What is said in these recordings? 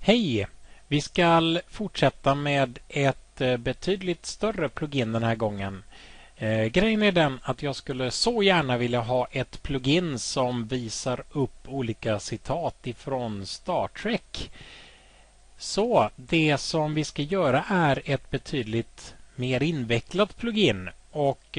Hej! Vi ska fortsätta med ett betydligt större plugin den här gången. Grejen är den att jag skulle så gärna vilja ha ett plugin som visar upp olika citat ifrån Star Trek. Så det som vi ska göra är ett betydligt mer invecklat plugin. Och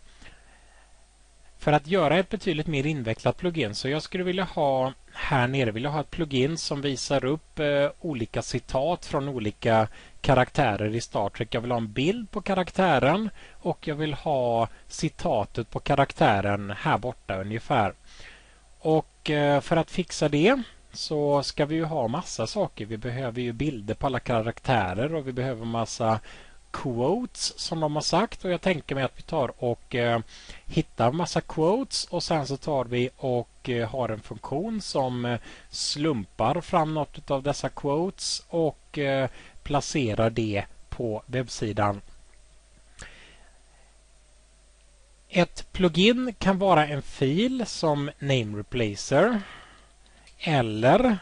för att göra ett betydligt mer invecklat plugin så jag skulle vilja ha här nere ett plugin som visar upp olika citat från olika karaktärer i Star Trek. Jag vill ha en bild på karaktären och jag vill ha citatet på karaktären här borta ungefär. Och för att fixa det så ska vi ju ha massa saker. Vi behöver ju bilder på alla karaktärer och vi behöver massa quotes som de har sagt, och jag tänker mig att vi tar och hittar massa quotes och sen så tar vi och har en funktion som slumpar fram något av dessa quotes och placerar det på webbsidan. Ett plugin kan vara en fil som name replacer, eller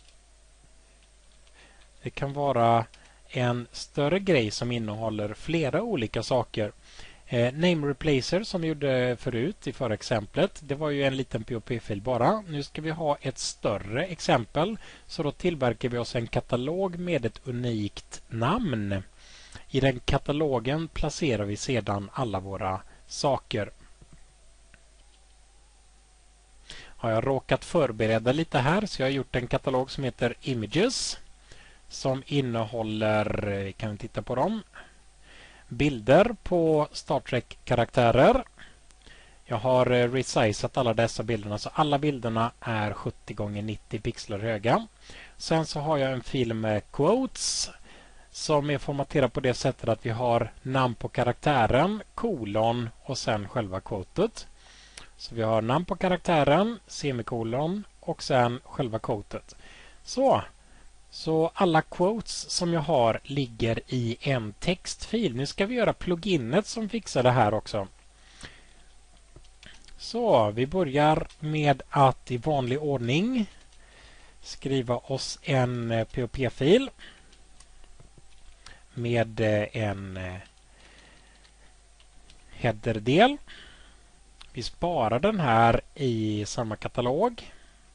det kan vara en större grej som innehåller flera olika saker. Name replacer som vi gjorde förut i förra exemplet, det var ju en liten POP-fil bara. Nu ska vi ha ett större exempel, så då tillverkar vi oss en katalog med ett unikt namn. I den katalogen placerar vi sedan alla våra saker. Har jag råkat förbereda lite här, så jag har gjort en katalog som heter Images, som innehåller, vi kan titta på dem, bilder på Star Trek-karaktärer. Jag har resizat alla dessa bilderna, så alla bilderna är 70 x 90 pixlar höga. Sen så har jag en fil med quotes som är formaterad på det sättet att vi har namn på karaktären, kolon och sen själva quotet. Så vi har namn på karaktären, semikolon och sen själva quotet. Så alla quotes som jag har ligger i en textfil. Nu ska vi göra pluginet som fixar det här också. Så vi börjar med att i vanlig ordning skriva oss en POP-fil med en header-del. Vi sparar den här i samma katalog.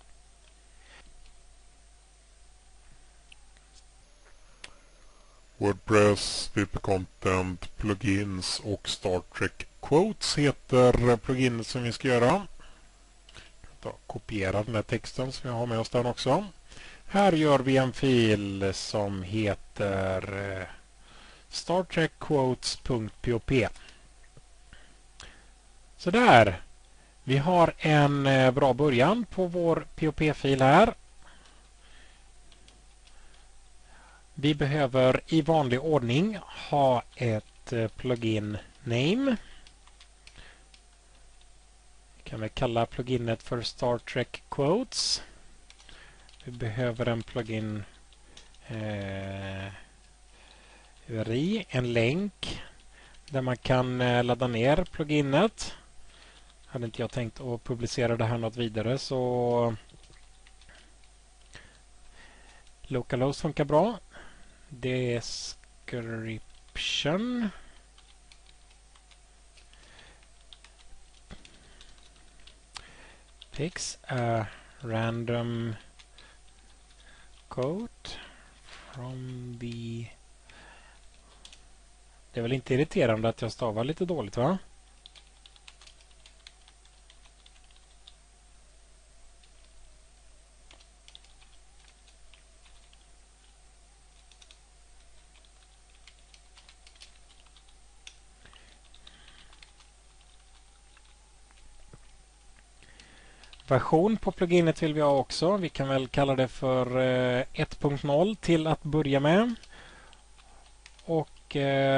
WordPress, WP Content, Plugins och Star Trek Quotes heter pluginet som vi ska göra. Kopiera den här texten som vi har med oss den också. Här gör vi en fil som heter startrekquotes.pop. Så där. Vi har en bra början på vår POP-fil här. Vi behöver i vanlig ordning ha ett plugin name. Vi kan väl kalla pluginet för Star Trek Quotes. Vi behöver en plugin URI, en länk där man kan ladda ner pluginet. Hade inte jag tänkt att publicera det här något vidare, så localhost funkar bra. Description. Picks a random quote from the... Det är väl inte irriterande att jag stavar lite dåligt, va? Version på pluginet vill vi ha också. Vi kan väl kalla det för 1.0 till att börja med. Och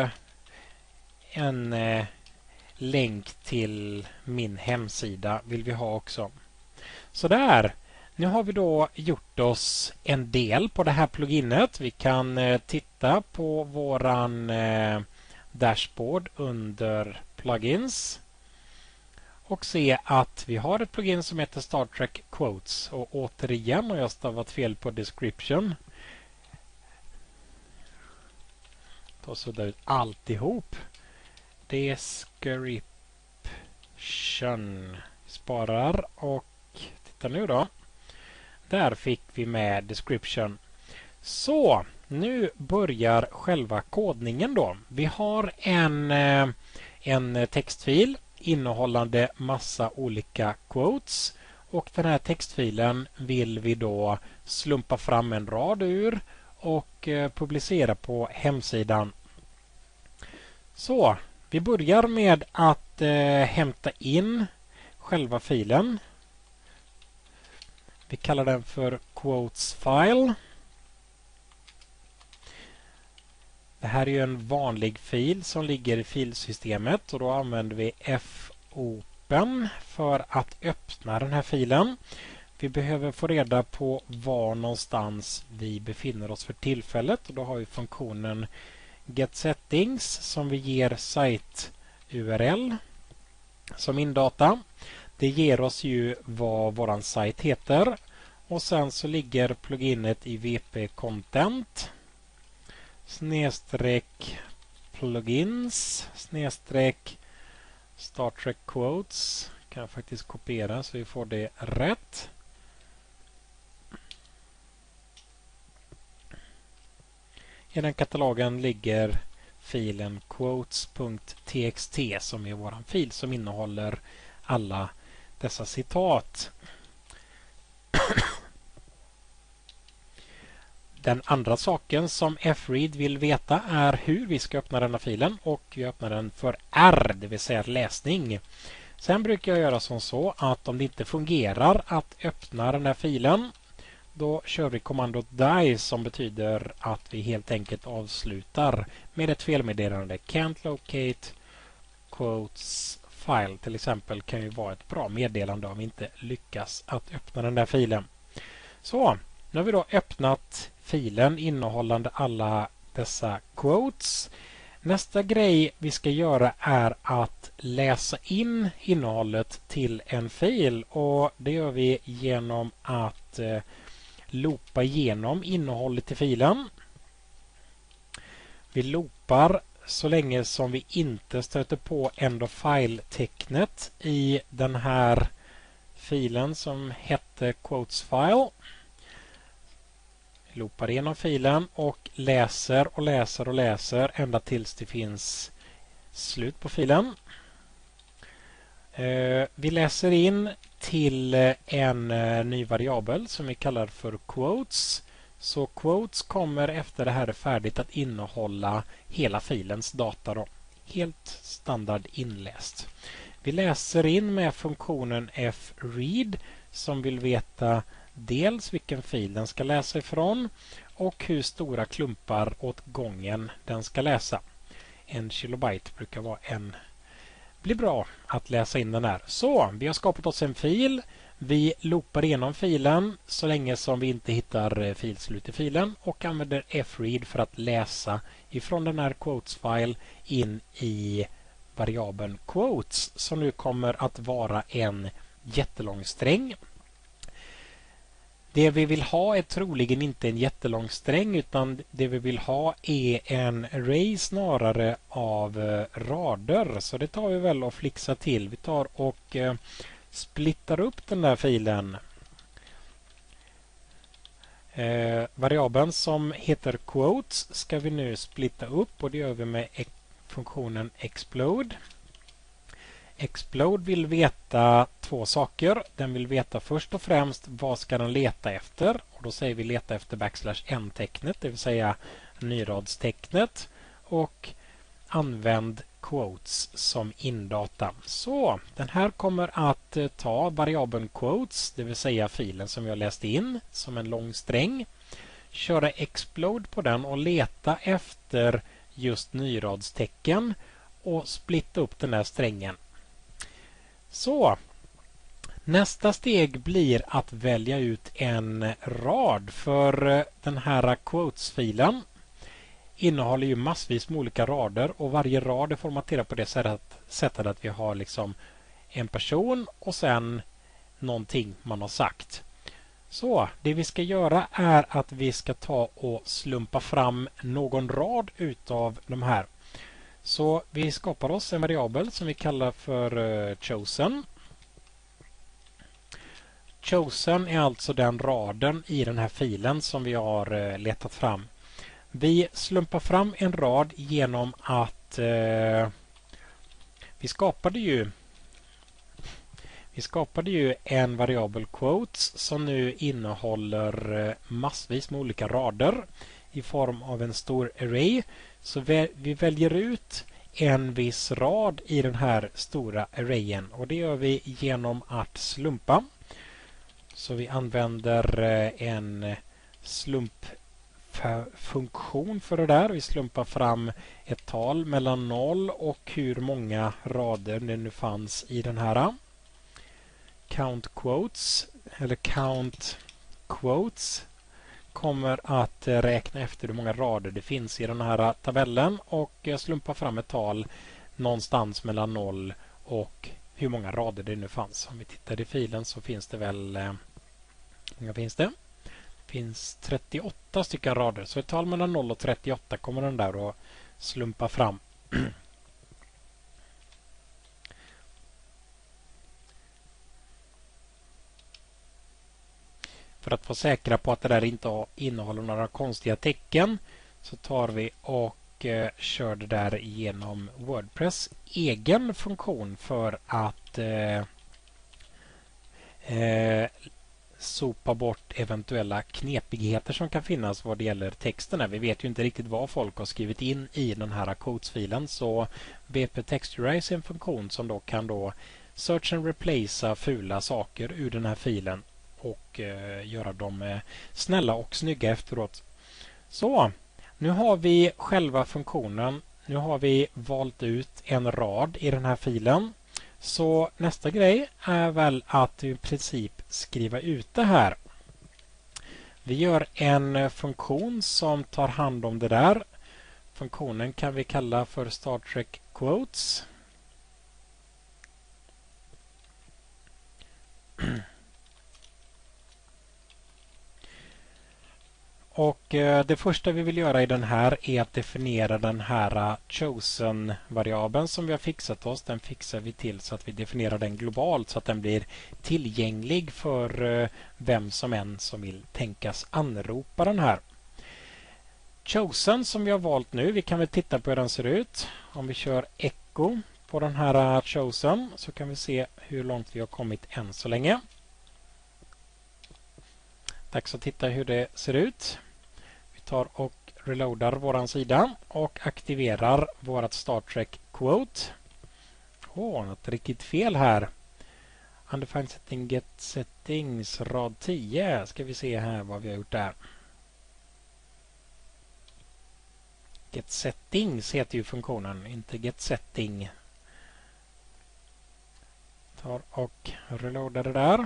en länk till min hemsida vill vi ha också. Så där. Nu har vi då gjort oss en del på det här pluginet. Vi kan titta på våran dashboard under plugins och se att vi har ett plugin som heter Star Trek Quotes. Och återigen har jag stavat fel på description. Ta och sudda ut alltihop. Description. Sparar och titta nu då. Där fick vi med description. Så, nu börjar själva kodningen då. Vi har en textfil innehållande massa olika quotes. Och den här textfilen vill vi då slumpa fram en rad ur och publicera på hemsidan. Så, vi börjar med att hämta in själva filen. Vi kallar den för quotes file. Det här är ju en vanlig fil som ligger i filsystemet och då använder vi fopen för att öppna den här filen. Vi behöver få reda på var någonstans vi befinner oss för tillfället och då har vi funktionen getSettings som vi ger site URL som indata. Det ger oss ju vad våran sajt heter och sen så ligger pluginet i VP Content snedstreck plugins snedstreck Star Trek Quotes. Kan jag faktiskt kopiera så vi får det rätt. I den katalogen ligger filen quotes.txt som är våran fil som innehåller alla dessa citat. Den andra saken som fread vill veta är hur vi ska öppna denna filen och vi öppnar den för R, det vill säga läsning. Sen brukar jag göra som så att om det inte fungerar att öppna den här filen då kör vi kommandot die som betyder att vi helt enkelt avslutar med ett felmeddelande. Can't locate quotes file till exempel kan ju vara ett bra meddelande om vi inte lyckas att öppna den där filen. Så, nu har vi då öppnat filen innehållande alla dessa quotes. Nästa grej vi ska göra är att läsa in innehållet till en fil och det gör vi genom att loopa igenom innehållet i filen. Vi loopar så länge som vi inte stöter på end of file-tecknet i den här filen som hette quotes file. Vi loopar igenom filen och läser och läser och läser ända tills det finns slut på filen. Vi läser in till en ny variabel som vi kallar för quotes. Så quotes kommer efter det här är färdigt att innehålla hela filens data då. Helt standard inläst. Vi läser in med funktionen fread som vill veta dels vilken fil den ska läsa ifrån och hur stora klumpar åt gången den ska läsa. 1 kilobyte brukar vara blir bra att läsa in den här. Så, vi har skapat oss en fil. Vi loopar igenom filen så länge som vi inte hittar filslut i filen och använder fread för att läsa ifrån den här quotes-file in i variabeln quotes som nu kommer att vara en jättelång sträng. Det vi vill ha är troligen inte en jättelång sträng utan det vi vill ha är en array snarare av rader. Så det tar vi väl och flixar till. Vi tar och splittar upp den där filen. Variabeln som heter quotes ska vi nu splitta upp och det gör vi med funktionen explode. Explode vill veta två saker. Den vill veta först och främst vad ska den leta efter. Och då säger vi leta efter \n-tecknet, det vill säga nyradstecknet. Och använd quotes som indata. Så den här kommer att ta variabeln quotes, det vill säga filen som jag läste in som en lång sträng. Köra explode på den och leta efter just nyradstecken och splitta upp den här strängen. Så, nästa steg blir att välja ut en rad för den här quotes-filen innehåller ju massvis med olika rader och varje rad är formaterad på det sättet att vi har liksom en person och sen någonting man har sagt. Så det vi ska göra är att vi ska ta och slumpa fram någon rad utav de här. Så vi skapar oss en variabel som vi kallar för chosen. Chosen är alltså den raden i den här filen som vi har letat fram. Vi slumpar fram en rad genom att vi skapade ju en variabel quotes som nu innehåller massvis med olika rader i form av en stor array. Så vi väljer ut en viss rad i den här stora arrayen och det gör vi genom att slumpa. Så vi använder en slumpfunktion för det där. Vi slumpar fram ett tal mellan 0 och hur många rader det nu fanns i den här. Count quotes eller count quotes kommer att räkna efter hur många rader det finns i den här tabellen och slumpa fram ett tal någonstans mellan 0 och hur många rader det nu fanns. Om vi tittar i filen så finns det väl hur många finns det? Det finns 38 stycken rader. Så ett tal mellan 0 och 38 kommer den där att slumpa fram. För att vara säkra på att det där inte innehåller några konstiga tecken så tar vi och kör det där genom WordPress egen funktion för att sopa bort eventuella knepigheter som kan finnas vad det gäller texterna. Vi vet ju inte riktigt vad folk har skrivit in i den här quotes-filen, så WP Texturize är en funktion som då kan search and replacea fula saker ur den här filen och göra dem snälla och snygga efteråt. Så, nu har vi själva funktionen. Nu har vi valt ut en rad i den här filen. Så nästa grej är väl att i princip skriva ut det här. Vi gör en funktion som tar hand om det där. Funktionen kan vi kalla för Star Trek Quotes. Och det första vi vill göra i den här är att definiera den här chosen-variabeln som vi har fixat oss. Den fixar vi till så att vi definierar den globalt så att den blir tillgänglig för vem som än som vill tänkas anropa den här. Chosen som vi har valt nu, vi kan väl titta på hur den ser ut. Om vi kör echo på den här chosen så kan vi se hur långt vi har kommit än så länge. Dags att titta hur det ser ut. Vi tar och reloadar våran sida och aktiverar vårat Star Trek Quote. Något riktigt fel här. Undefined setting get settings rad 10. Ska vi se här vad vi har gjort där. Get settings heter ju funktionen, inte get setting. Tar och reloadar det där.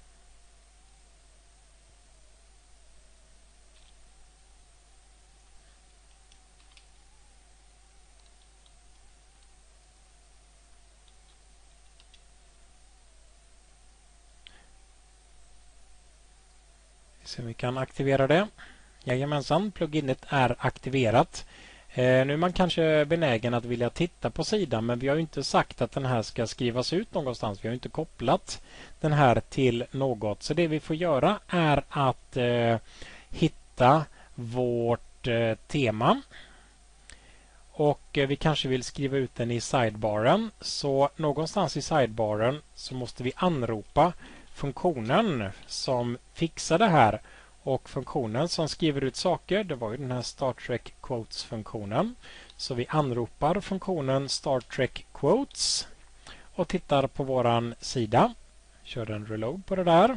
Så vi kan aktivera det. Jajamensan, pluginet är aktiverat. Nu är man kanske benägen att vilja titta på sidan, men vi har ju inte sagt att den här ska skrivas ut någonstans. Vi har inte kopplat den här till något. Så det vi får göra är att hitta vårt tema. Och vi kanske vill skriva ut den i sidebaren. Så någonstans i sidebaren så måste vi anropa funktionen som fixar det här. Och funktionen som skriver ut saker, det var ju den här Star Trek Quotes-funktionen. Så vi anropar funktionen Star Trek Quotes och tittar på våran sida. Kör en reload på det där.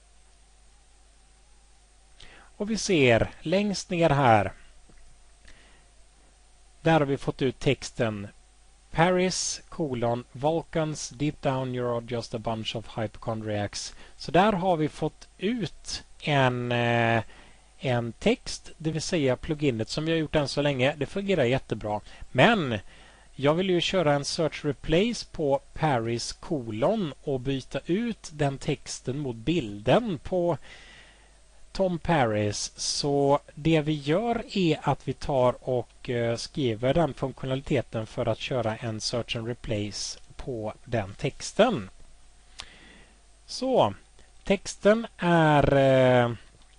Och vi ser längst ner här. Där har vi fått ut texten Paris, Vulcans, deep down you're just a bunch of hypochondriacs. Så där har vi fått ut en text, det vill säga pluginet som vi har gjort än så länge. Det fungerar jättebra. Men jag vill ju köra en search replace på Paris : och byta ut den texten mot bilden på Tom Paris, så det vi gör är att vi tar och skriver den funktionaliteten för att köra en search and replace på den texten. Så texten är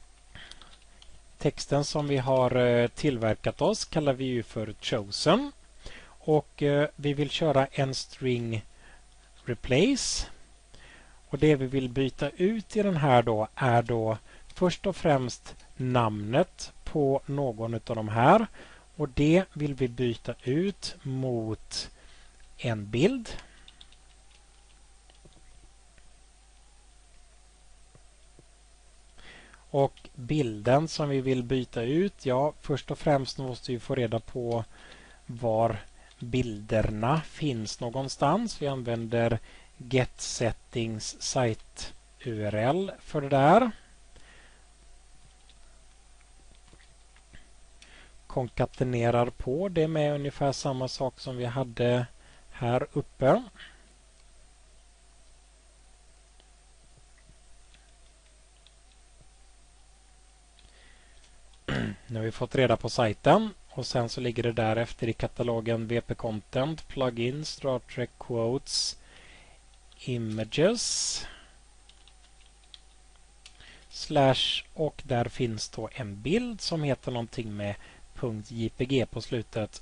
texten som vi har tillverkat oss kallar vi ju för chosen, och vi vill köra en string replace, och det vi vill byta ut i den här då är då först och främst namnet på någon av de här, och det vill vi byta ut mot en bild. Och bilden som vi vill byta ut, ja, först och främst måste vi få reda på var bilderna finns någonstans. Vi använder getSettings site URL för det där. Konkatenerar på det med ungefär samma sak som vi hade här uppe. Nu har vi fått reda på sajten, och sen så ligger det därefter i katalogen WP Content, Plugin, Star Trek Quotes, Images / och där finns då en bild som heter någonting med .jpg på slutet.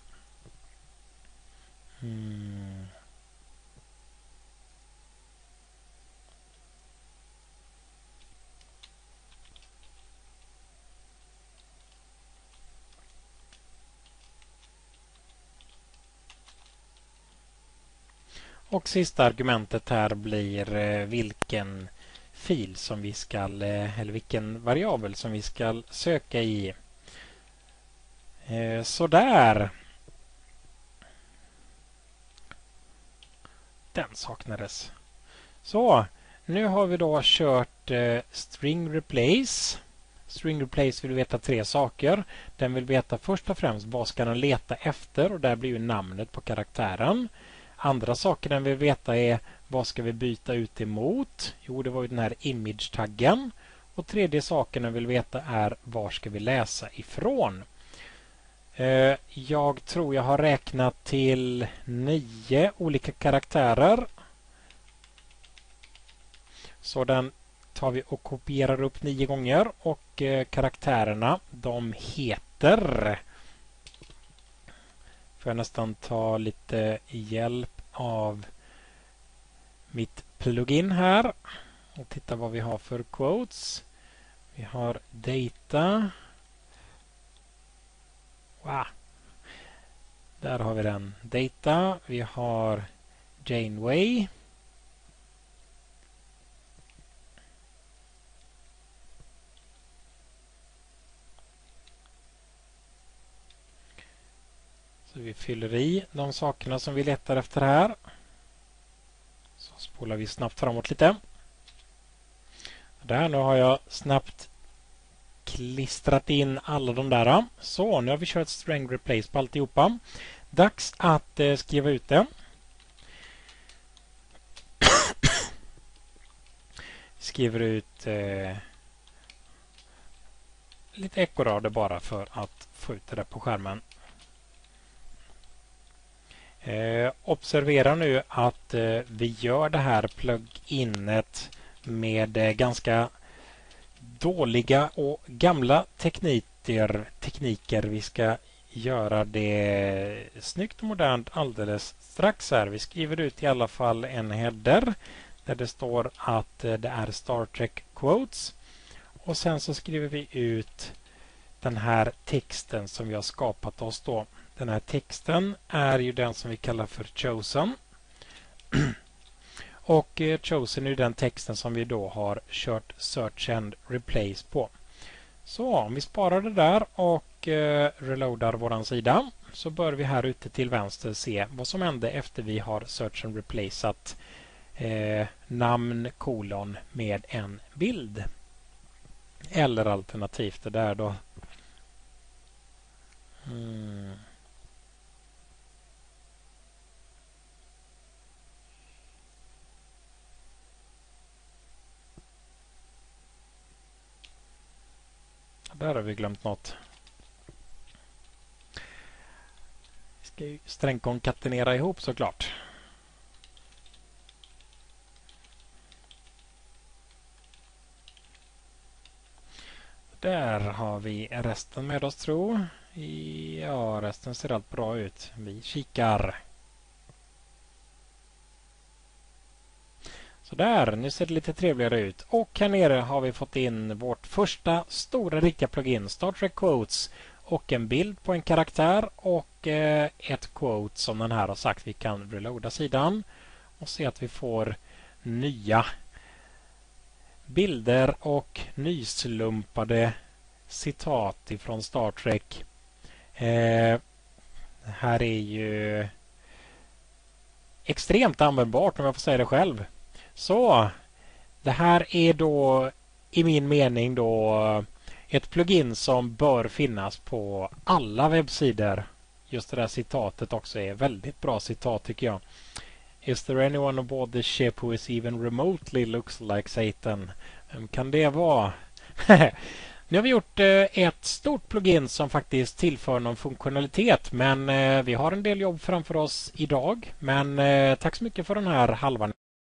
Och sista argumentet här blir vilken fil som vi ska, eller vilken variabel som vi ska söka i. Så där. Den saknades. Så, nu har vi då kört string replace. String replace vill veta 3 saker. Den vill veta först och främst vad ska den leta efter, och där blir ju namnet på karaktären. Andra saker den vill veta är vad ska vi byta ut emot? Jo, det var ju den här image-taggen. Och tredje saken den vill veta är var ska vi läsa ifrån? Jag tror jag har räknat till 9 olika karaktärer. Så den tar vi och kopierar upp 9 gånger, och karaktärerna de heter, får jag nästan ta lite hjälp av mitt plugin här och titta vad vi har för quotes. Vi har data. Wow. Där har vi den. Data. Vi har Janeway. Så vi fyller i de sakerna som vi letar efter här. Så spolar vi snabbt framåt lite. Där, nu har jag snabbt klistrat in alla de där. Så, nu har vi kört string replace på alltihopa. Dags att skriva ut det. Skriver ut lite ekorader bara för att få ut det där på skärmen. Observera nu att vi gör det här pluginet med ganska dåliga och gamla tekniker. Vi ska göra det snyggt och modernt alldeles strax här. Vi skriver ut i alla fall en header där det står att det är Star Trek Quotes. Och sen så skriver vi ut den här texten som vi har skapat oss då. Den här texten är ju den som vi kallar för chosen. Och chosen är den texten som vi då har kört search and replace på. Så om vi sparar det där och reloadar våran sida, så bör vi här ute till vänster se vad som hände efter vi har search and replaceat namn kolon med en bild. Eller alternativt det där då. där har vi glömt något. Vi ska ju strängkonkatenera ihop såklart. Där har vi resten med oss, tror. Ja, resten ser allt bra ut. Vi kikar. Så där, nu ser det lite trevligare ut. Och här nere har vi fått in vårt första stora riktiga plugin, Star Trek Quotes. Och en bild på en karaktär och ett quote som den här har sagt. Vi kan reloada sidan och se att vi får nya bilder och nyslumpade citat ifrån Star Trek. Det här är ju extremt användbart om jag får säga det själv. Så det här är då i min mening då ett plugin som bör finnas på alla webbsidor. Just det där citatet också är väldigt bra citat tycker jag. Is there anyone aboard the ship who is even remotely looks like Satan? Vem kan det vara? Nu har vi gjort ett stort plugin som faktiskt tillför någon funktionalitet. Men vi har en del jobb framför oss idag. Men tack så mycket för den här halvan.